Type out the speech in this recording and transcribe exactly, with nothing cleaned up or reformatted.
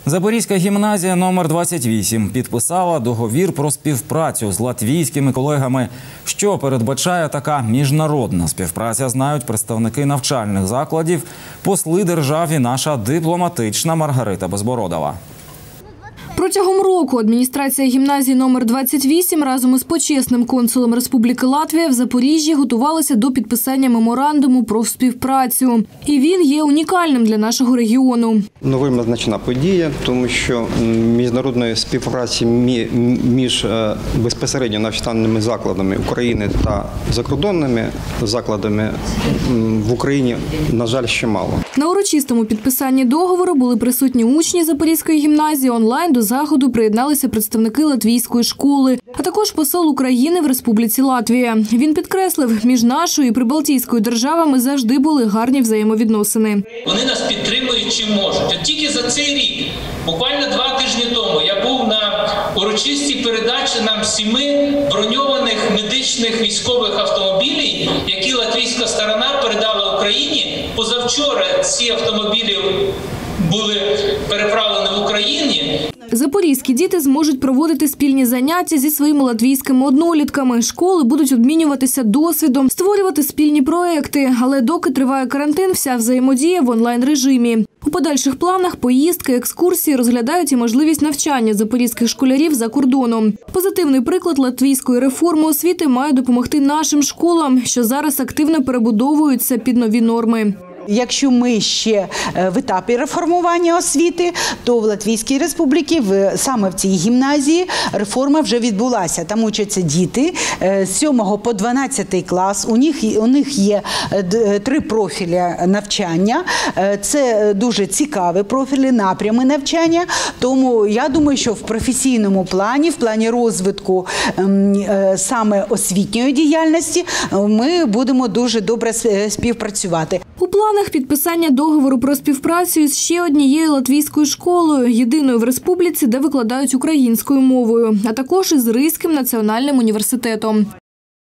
Запорізька гімназія номер двадцять вісім підписала договір про співпрацю з латвійськими колегами. Що передбачає така міжнародна співпраця, знають представники навчальних закладів, посли держав і наша дипломатична Маргарита Безбородова. Протягом року адміністрація гімназії номер двадцять вісім разом із почесним консулом Республіки Латвія в Запоріжжі готувалася до підписання меморандуму про співпрацю. І він є унікальним для нашого регіону. Новим значна подія, тому що міжнародної співпраці між безпосередньо навчальними закладами України та закордонними закладами в Україні, на жаль, ще мало. На урочистому підписанні договору були присутні учні Запорізької гімназії. Онлайн до заходу приєдналися представники латвійської школи, а також посол України в Республіці Латвія. Він підкреслив, між нашою і прибалтійською державами завжди були гарні взаємовідносини. Вони нас підтримують чим можуть. От тільки за цей рік, буквально два тижні тому, я був на урочистій передачі нам сіми броньованих медичних військових автомобілів, які латвійська сторона передала Україні. Позавчора ці автомобілі були переправлені в Україні. Запорізькі діти зможуть проводити спільні заняття зі своїми латвійськими однолітками. Школи будуть обмінюватися досвідом, створювати спільні проекти. Але доки триває карантин, вся взаємодія в онлайн-режимі. У подальших планах поїздки, екскурсії, розглядають і можливість навчання запорізьких школярів за кордоном. Позитивний приклад латвійської реформи освіти має допомогти нашим школам, що зараз активно перебудовуються під нові норми. Якщо ми ще в етапі реформування освіти, то в Латвійській Республіці, саме в цій гімназії, реформа вже відбулася. Там учаться діти з сьомого по дванадцятий клас. У них, у них є три профілі навчання. Це дуже цікаві профілі, напрями навчання. Тому я думаю, що в професійному плані, в плані розвитку саме освітньої діяльності, ми будемо дуже добре співпрацювати. У планах підписання договору про співпрацю з ще однією латвійською школою, єдиною в республіці, де викладають українською мовою, а також із Ризьким національним університетом.